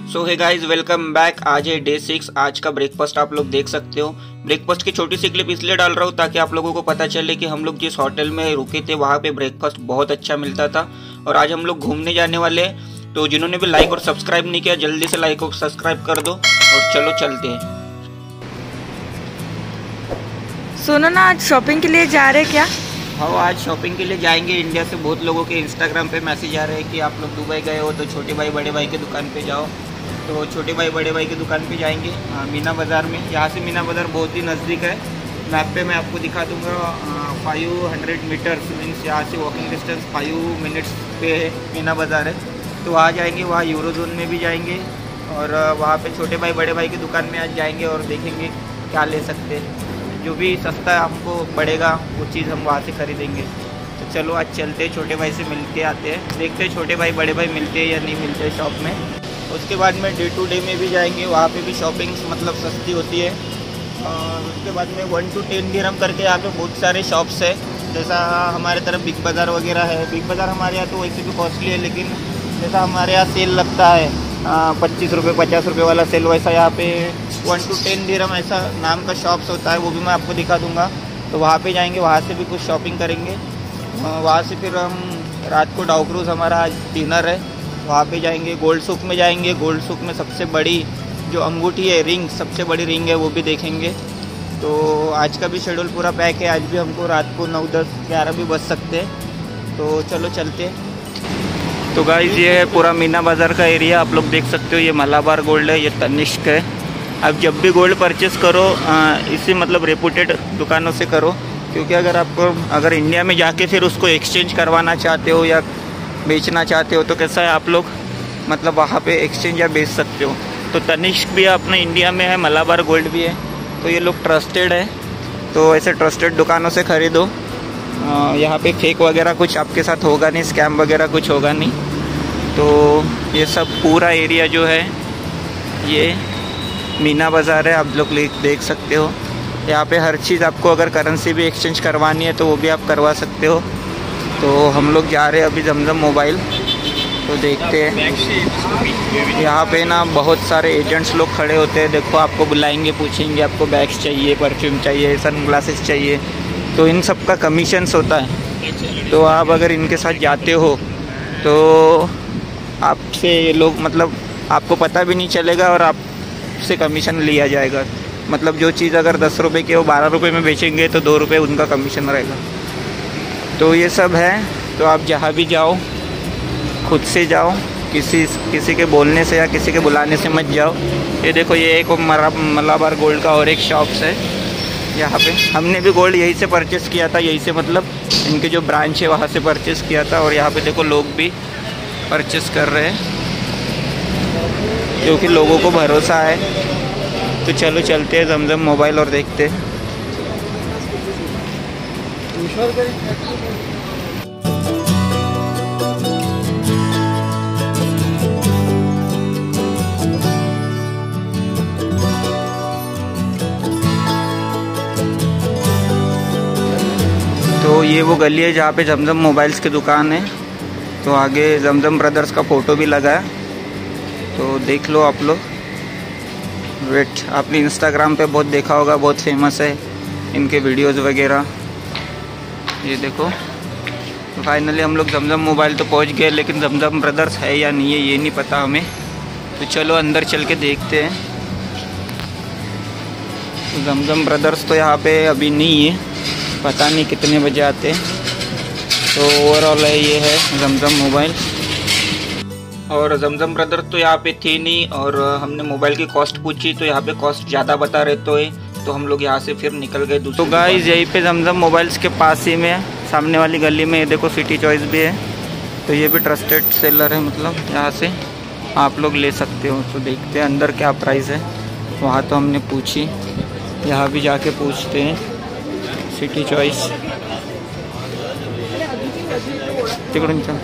सो hey guys, welcome back. आज है day 6। आज का ब्रेकफास्ट आप लोग देख सकते हो। ब्रेकफास्ट की छोटी सी क्लिप इसलिए डाल रहा हूँ ताकि आप लोगों को पता चले कि हम लोग जिस होटल में रुके थे वहाँ पे ब्रेकफास्ट बहुत अच्छा मिलता था। और आज हम लोग घूमने जाने वाले हैं, तो जिन्होंने भी लाइक और सब्सक्राइब नहीं किया जल्दी से लाइक और सब्सक्राइब कर दो और चलो चलते हैं। सुनो ना, आज शॉपिंग के लिए जा रहे क्या? हाँ, आज शॉपिंग के लिए जाएंगे। इंडिया से बहुत लोगों के इंस्टाग्राम पे मैसेज आ रहे हैं कि आप लोग दुबई गए हो तो छोटे भाई बड़े भाई की दुकान पे जाओ। तो छोटे भाई बड़े भाई की दुकान पे जाएंगे मीना बाज़ार में। यहाँ से मीना बाज़ार बहुत ही नज़दीक है। मैप पे मैं आपको दिखा दूँगा। 500 मीटर्स मीन्स यहाँ से वॉकिंग डिस्टेंस 5 मिनट्स पे मीना बाज़ार है। तो वहाँ जाएंगे, वहाँ यूरो जोन में भी जाएंगे और वहाँ पे छोटे भाई बड़े भाई की दुकान में आज जाएंगे और देखेंगे क्या ले सकते हैं। जो भी सस्ता हमको पड़ेगा वो चीज़ हम वहाँ से खरीदेंगे। तो चलो आज चलते हैं, छोटे भाई से मिल के आते हैं, देखते हैं छोटे भाई बड़े भाई मिलते हैं या नहीं मिलते हैं शॉप में। उसके बाद में डे टू डे में भी जाएंगे, वहाँ पे भी शॉपिंग मतलब सस्ती होती है। और उसके बाद में 1 to 10 दिरहम करके यहाँ पे बहुत सारे शॉप्स है। जैसा हमारे तरफ बिग बाज़ार वगैरह है। बिग बाज़ार हमारे यहाँ तो वैसे भी कॉस्टली है, लेकिन जैसा हमारे यहाँ सेल लगता है 25 रुपये 50 रुपये वाला सेल, वैसा यहाँ पे 1 to 10 दिरहम ऐसा नाम का शॉप्स होता है। वो भी मैं आपको दिखा दूंगा। तो वहाँ पे जाएंगे, वहाँ से भी कुछ शॉपिंग करेंगे। वहाँ से फिर हम रात को डाउ क्रूज़ हमारा आज डिनर है, वहाँ पे जाएंगे। गोल्ड सूक में जाएंगे। गोल्ड सूक में सबसे बड़ी जो अंगूठी है, रिंग, सबसे बड़ी रिंग है, वो भी देखेंगे। तो आज का भी शेड्यूल पूरा पैक है। आज भी हमको रात को 9, 10, 11 भी बज सकते हैं। तो चलो चलते हैं। तो गाइस, ये है पूरा मीना बाज़ार का एरिया, आप लोग देख सकते हो। ये मलाबार गोल्ड है, ये तनिष्क है। आप जब भी गोल्ड परचेस करो इसी मतलब रेपुटेड दुकानों से करो, क्योंकि अगर इंडिया में जाके फिर उसको एक्सचेंज करवाना चाहते हो या बेचना चाहते हो तो कैसा है, आप लोग मतलब वहाँ पे एक्सचेंज या बेच सकते हो। तो तनिष्क भी अपने इंडिया में है, मलाबार गोल्ड भी है। तो ये लोग ट्रस्टेड है, तो ऐसे ट्रस्टेड दुकानों से ख़रीदो। यहाँ पे फेक वगैरह कुछ आपके साथ होगा नहीं, स्कैम वगैरह कुछ होगा नहीं। तो ये सब पूरा एरिया जो है ये मीना बाज़ार है, आप लोग देख सकते हो। यहाँ पे हर चीज़ आपको अगर करेंसी भी एक्सचेंज करवानी है तो वो भी आप करवा सकते हो। तो हम लोग जा रहे हैं अभी जमजम मोबाइल, तो देखते हैं। यहाँ पे ना बहुत सारे एजेंट्स लोग खड़े होते हैं। देखो, आपको बुलाएंगे, पूछेंगे आपको बैग्स चाहिए, परफ्यूम चाहिए, सन ग्लासेस चाहिए, तो इन सब का कमीशंस होता है। तो आप अगर इनके साथ जाते हो तो आपसे ये लोग मतलब आपको पता भी नहीं चलेगा और आपसे कमीशन लिया जाएगा। मतलब जो चीज़ अगर 10 रुपये की वो 12 रुपये में बेचेंगे तो 2 रुपये उनका कमीशन रहेगा। तो ये सब है। तो आप जहाँ भी जाओ खुद से जाओ, किसी के बोलने से या किसी के बुलाने से मत जाओ। ये देखो, ये एक मलाबार गोल्ड का और एक शॉप्स है। यहाँ पे हमने भी गोल्ड यहीं से परचेस किया था, यहीं से मतलब इनके जो ब्रांच है वहाँ से परचेस किया था। और यहाँ पे देखो लोग भी परचेस कर रहे हैं क्योंकि लोगों को भरोसा है। तो चलो चलते हैं जमजम मोबाइल और देखते हैं। तो ये वो गली है जहाँ पे जमजम मोबाइल्स की दुकान है। तो आगे जमजम ब्रदर्स का फ़ोटो भी लगा है, तो देख लो आप लोग। वेट, आपने इंस्टाग्राम पे बहुत देखा होगा, बहुत फेमस है इनके वीडियोस वगैरह। ये देखो, तो फाइनली हम लोग जमजम मोबाइल तो पहुंच गए, लेकिन जमजम ब्रदर्स है या नहीं है ये नहीं पता हमें। तो चलो अंदर चल के देखते हैं। तो जमजम ब्रदर्स तो यहाँ पे अभी नहीं है, पता नहीं कितने बजे आते हैं। तो ओवरऑल है ये है जमजम मोबाइल। और जमजम ब्रदर्स तो यहाँ पे थे नहीं, और हमने मोबाइल की कॉस्ट पूछी तो यहाँ पे कॉस्ट ज़्यादा बता रहे तो हम लोग यहाँ से फिर निकल गए दूसरी। तो गाइस, यहीं पे जमजम मोबाइल्स के पास ही में सामने वाली गली में ये देखो सिटी चॉइस भी है। तो ये भी ट्रस्टेड सेलर है, मतलब यहाँ से आप लोग ले सकते हो। तो देखते हैं अंदर क्या प्राइस है। वहाँ तो हमने पूछी, यहाँ भी जाके पूछते हैं। सिटी चॉइस तिकडून चल।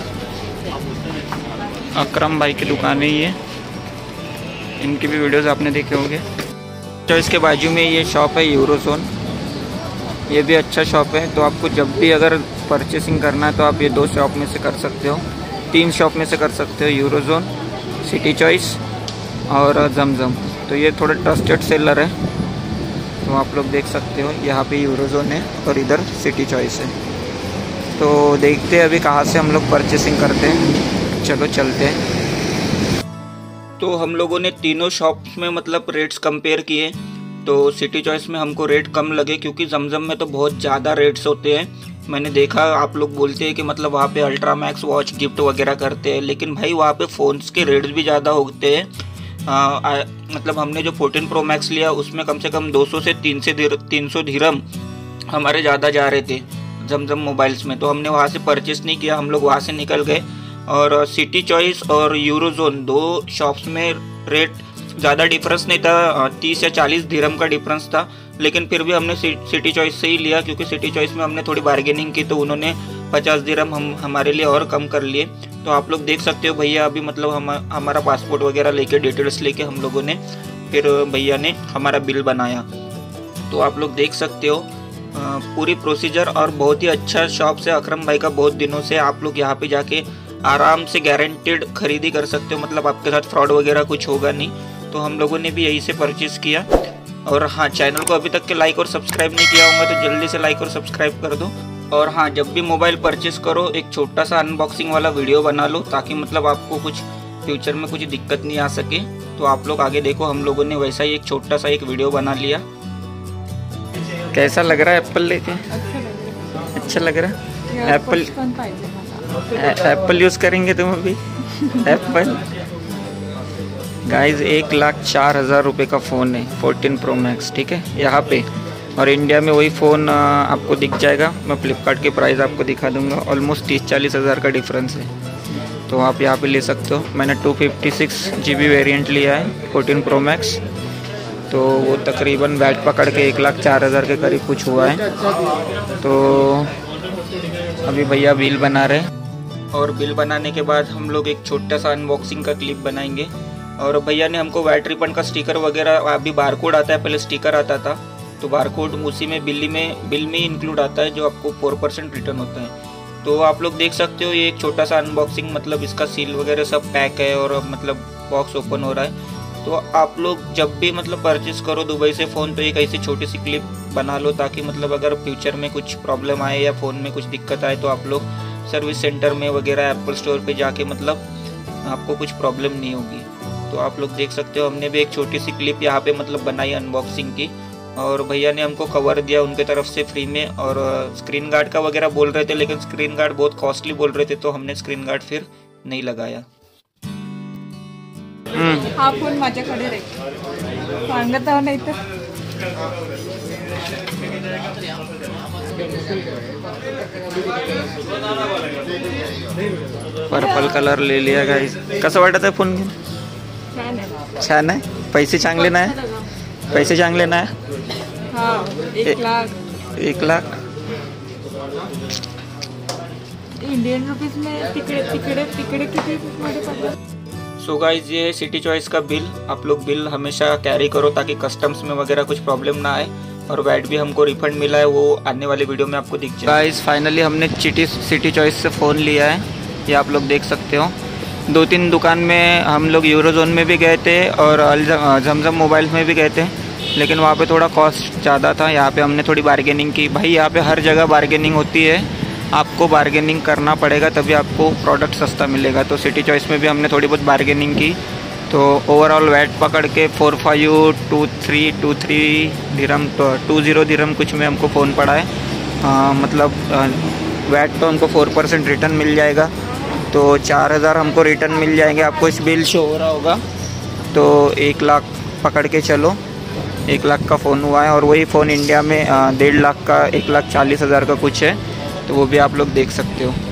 अकरम भाई की दुकान है ये, इनकी भी वीडियोस आपने देखे होंगे। चॉइस के बाजू में ये शॉप है यूरो जोन, ये भी अच्छा शॉप है। तो आपको जब भी अगर परचेसिंग करना है तो आप ये 2 शॉप में से कर सकते हो, 3 शॉप में से कर सकते हो, यूरो जोन, सिटी चॉइस और जमजम। तो ये थोड़े ट्रस्टेड सेलर है, तो आप लोग देख सकते हो। यहाँ पे यूरोजोन है और इधर सिटी चॉइस है। तो देखते हैं अभी कहाँ से हम लोग परचेसिंग करते हैं। चलो चलते हैं। तो हम लोगों ने तीनों शॉप्स में मतलब रेट्स कंपेयर किए। तो सिटी चॉइस में हमको रेट कम लगे, क्योंकि जमजम में तो बहुत ज़्यादा रेट्स होते हैं। मैंने देखा, आप लोग बोलते हैं कि मतलब वहाँ पे अल्ट्रा मैक्स वॉच गिफ्ट वगैरह करते हैं, लेकिन भाई वहाँ पे फ़ोन्स के रेट्स भी ज़्यादा होते हैं। मतलब हमने जो 14 प्रो मैक्स लिया उसमें कम से कम 200 से 300 दिरहम हमारे ज़्यादा जा रहे थे जमजम मोबाइल्स में। तो हमने वहाँ से परचेस नहीं किया, हम लोग वहाँ से निकल गए। और सिटी चॉइस और यूरोजोन दो शॉप्स में रेट ज़्यादा डिफरेंस नहीं था, 30 या 40 दिरहम का डिफरेंस था। लेकिन फिर भी हमने सिटी चॉइस से ही लिया, क्योंकि सिटी चॉइस में हमने थोड़ी बार्गेनिंग की, तो उन्होंने 50 दिरहम हमारे लिए और कम कर लिए। तो आप लोग देख सकते हो भैया अभी मतलब हमारा पासपोर्ट वगैरह लेके डिटेल्स लेके हम लोगों ने फिर भैया ने हमारा बिल बनाया। तो आप लोग देख सकते हो पूरी प्रोसीजर, और बहुत ही अच्छा शॉप से अकरम भाई का। बहुत दिनों से आप लोग यहाँ पे जाके आराम से गारंटेड खरीदी कर सकते हो, मतलब आपके साथ फ्रॉड वगैरह कुछ होगा नहीं। तो हम लोगों ने भी यहीं से परचेज़ किया। और हाँ, चैनल को अभी तक के लाइक और सब्सक्राइब नहीं किया होगा तो जल्दी से लाइक और सब्सक्राइब कर दो। और हाँ, जब भी मोबाइल परचेस करो एक छोटा सा अनबॉक्सिंग वाला वीडियो बना लो, ताकि मतलब आपको कुछ फ्यूचर में कुछ दिक्कत नहीं आ सके। तो आप लोग आगे देखो, हम लोगों ने वैसा ही एक छोटा सा एक वीडियो बना लिया। कैसा लग रहा है एप्पल लेके? अच्छा लग रहा है। एप्पल यूज़ करेंगे तुम अभी? एप्पल गाइज 1,04,000 रुपये का फ़ोन है 14 प्रो मैक्स, ठीक है यहाँ पे। और इंडिया में वही फ़ोन आपको दिख जाएगा। मैं फ्लिपकार्ट के प्राइस आपको दिखा दूंगा। ऑलमोस्ट 30-40 हज़ार का डिफरेंस है, तो आप यहाँ पे ले सकते हो। मैंने 256 GB वेरिएंट लिया है 14 प्रो मैक्स। तो वो तकरीबन बैट पकड़ के 1,04,000 के करीब कुछ हुआ है। तो अभी भैया बिल बना रहे हैं, और बिल बनाने के बाद हम लोग एक छोटा सा अनबॉक्सिंग का क्लिप बनाएंगे। और भैया ने हमको वैट रिफंड का स्टिकर वगैरह, अभी बारकोड आता है, पहले स्टिकर आता था, तो बारकोड उसी में बिल में इंक्लूड आता है, जो आपको 4% रिटर्न होता है। तो आप लोग देख सकते हो ये एक छोटा सा अनबॉक्सिंग, मतलब इसका सील वगैरह सब पैक है और मतलब बॉक्स ओपन हो रहा है। तो आप लोग जब भी मतलब परचेस करो दुबई से फ़ोन, तो एक ऐसी छोटी सी क्लिप बना लो, ताकि मतलब अगर फ्यूचर में कुछ प्रॉब्लम आए या फ़ोन में कुछ दिक्कत आए तो आप लोग सर्विस सेंटर में वगैरह एप्पल स्टोर पे जाके मतलब आपको कुछ प्रॉब्लम नहीं होगी। तो आप लोग देख सकते हो हमने भी एक छोटी सी क्लिप यहाँ पे मतलब बनाई अनबॉक्सिंग की। और भैया ने हमको कवर दिया उनके तरफ से फ्री में। और स्क्रीन गार्ड का वगैरह बोल रहे थे, लेकिन स्क्रीन गार्ड बहुत कॉस्टली बोल रहे थे, तो हमने स्क्रीन गार्ड फिर नहीं लगाया। हा फोन माझ्याकडे रे, सांगत आहो नाही तर। पर्पल कलर ले लिया गाइस। कसं वाटत आहे फोन? छान आहे। पैसे चांगले नाही? पैसे चांगले नाही? हाँ, 1 लाख। 1 लाख इंडियन रुपीज में तिकडे किती मध्ये पडलं? सो गाइस, ये है सिटी चॉइस का बिल। आप लोग बिल हमेशा कैरी करो, ताकि कस्टम्स में वगैरह कुछ प्रॉब्लम ना आए। और वैट भी हमको रिफंड मिला है, वो आने वाले वीडियो में आपको दिख जाए। गाइस फाइनली हमने सिटी चॉइस से फ़ोन लिया है, ये आप लोग देख सकते हो। 2-3 दुकान में हम लोग यूरोजोन में भी गए थे और जमजम मोबाइल्स में भी गए थे, लेकिन वहाँ पे थोड़ा कॉस्ट ज़्यादा था। यहाँ पे हमने थोड़ी बार्गेनिंग की। भाई यहाँ पे हर जगह बार्गेनिंग होती है, आपको बार्गेनिंग करना पड़ेगा तभी आपको प्रोडक्ट सस्ता मिलेगा। तो सिटी चॉइस में भी हमने थोड़ी बहुत बार्गेनिंग की। तो ओवरऑल वैट पकड़ के 4523 दिरहम, 20 दिरहम कुछ में हमको फ़ोन पड़ा है। मतलब वैट तो हमको 4% रिटर्न मिल जाएगा, तो 4,000 हमको रिटर्न मिल जाएंगे। आपको इस बिल शो हो रहा होगा। तो 1 लाख पकड़ के चलो, 1 लाख का फ़ोन हुआ है। और वही फ़ोन इंडिया में 1.5 लाख का, 1,40,000 का कुछ है, तो वो भी आप लोग देख सकते हो।